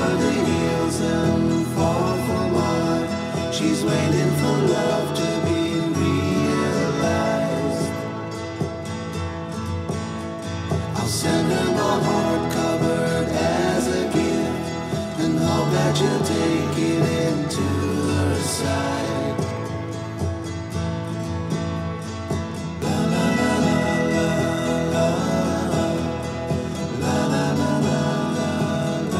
over the hills and far from mine. She's waiting for love to be realized. I'll send her my heart covered as a gift, and hope that you'll take it into her side. La la la la la la la la la la la.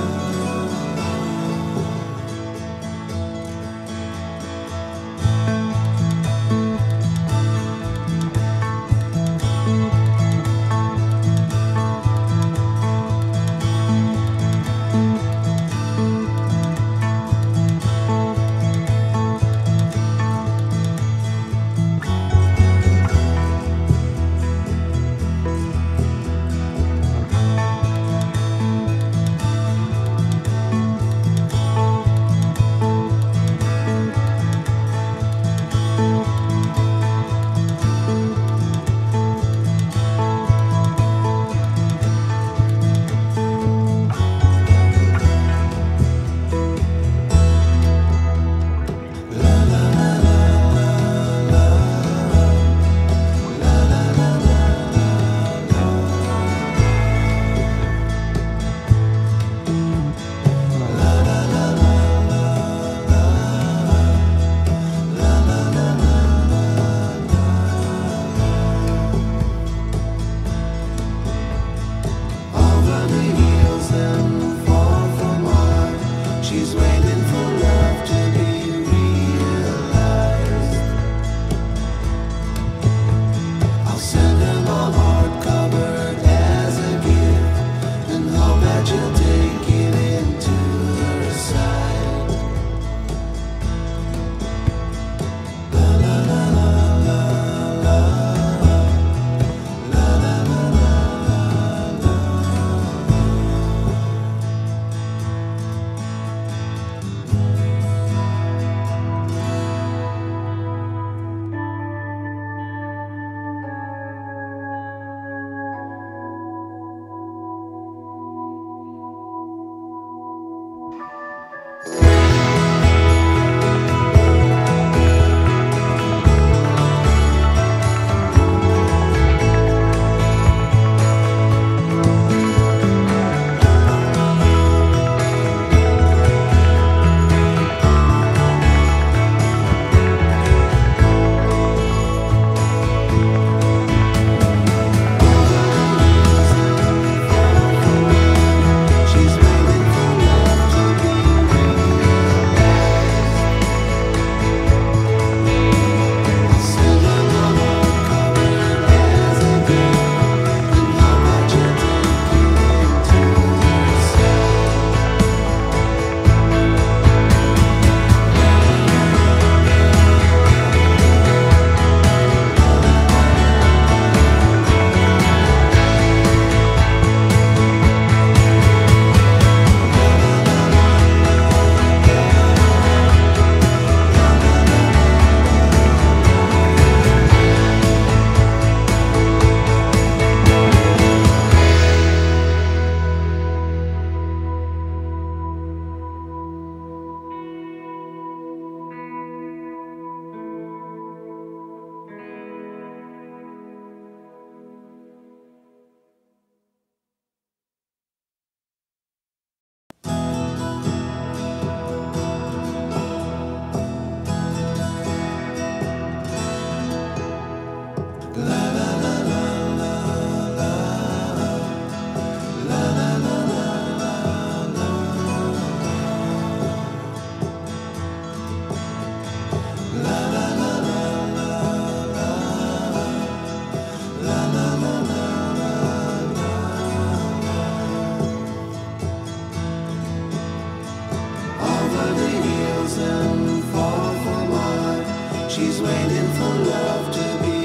She's waiting for love to be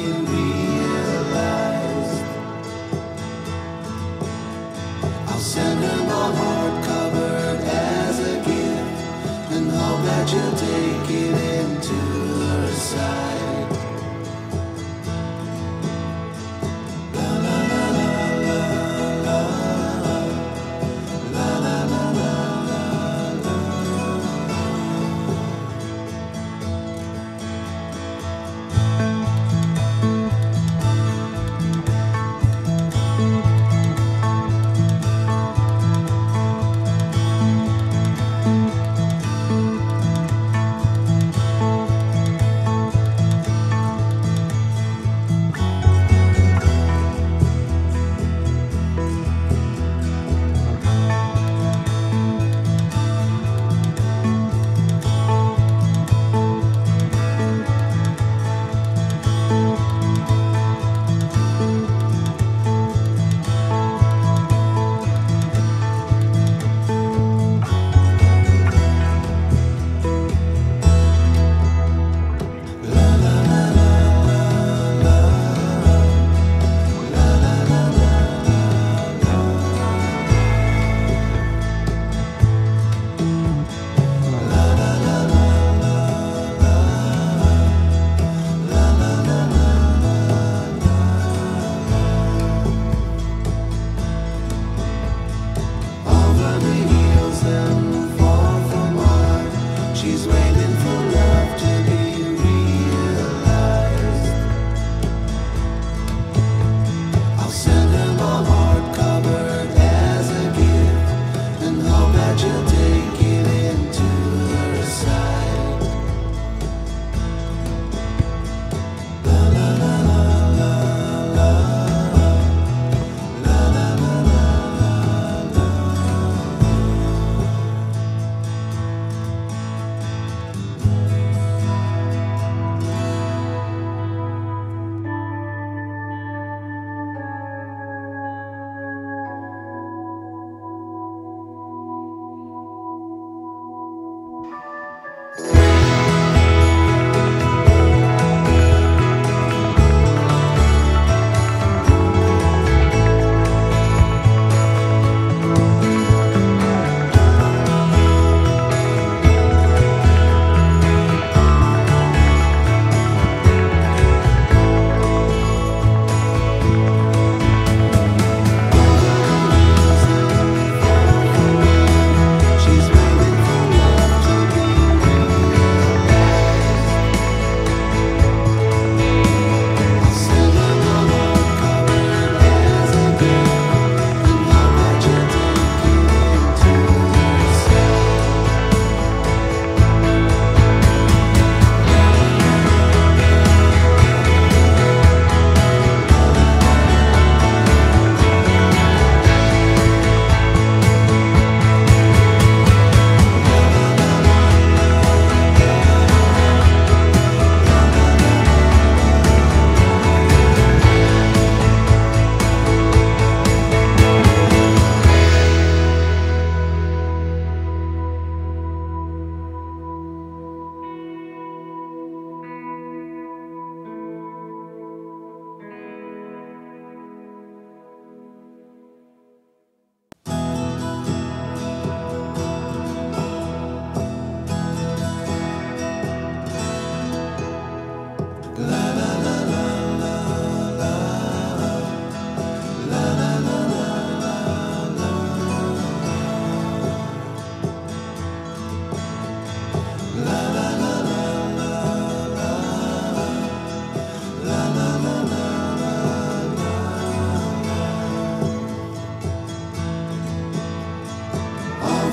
realized. I'll send her my heart covered as a gift, and hope that you'll take it into her side. La la la la la la la la la la la.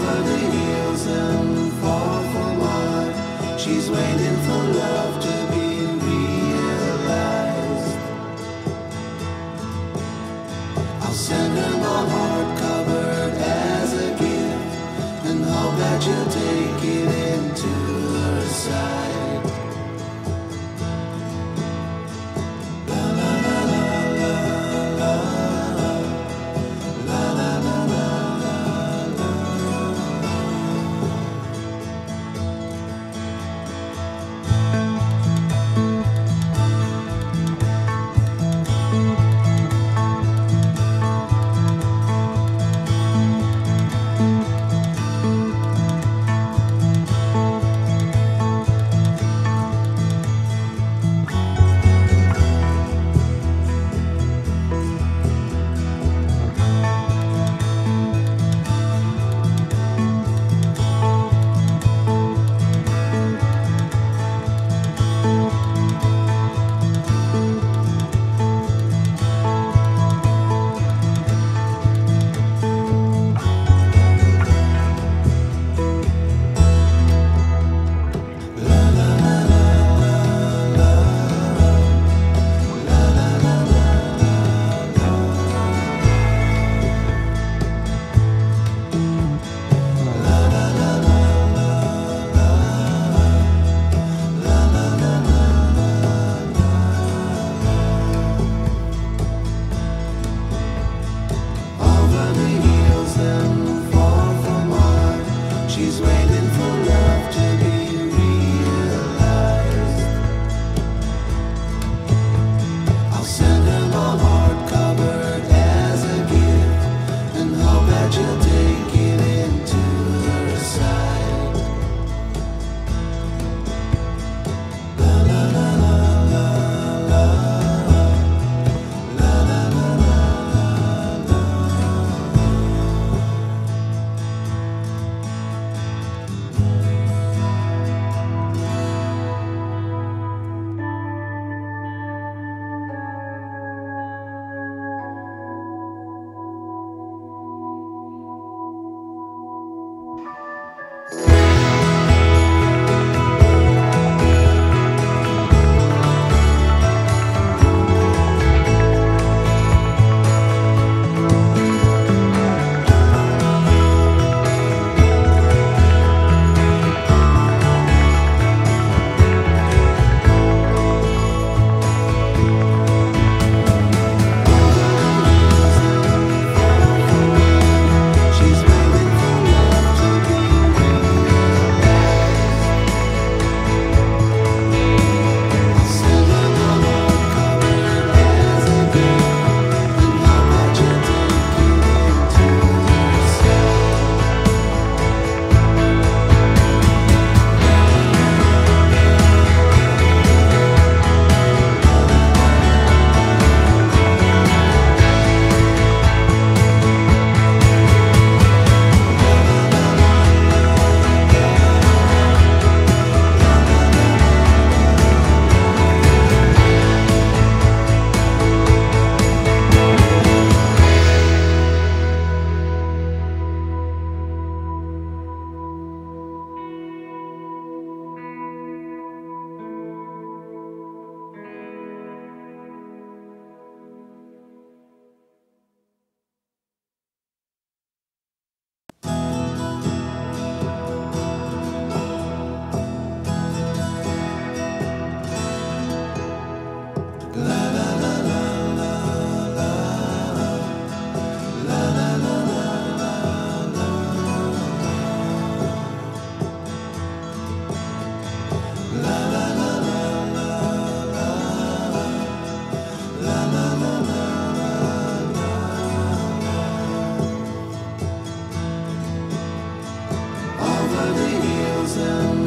over the hills and far from mine. She's waiting for love to be realized. I'll send her my heart covered as a gift, and hope that you'll take it into her side. La la la la la la la la la la la. She's waiting for love to be realized. I'll send her my heart covered as a gift, and hope that you'll take it into her side. La la la la la la la la la la. Over the hills and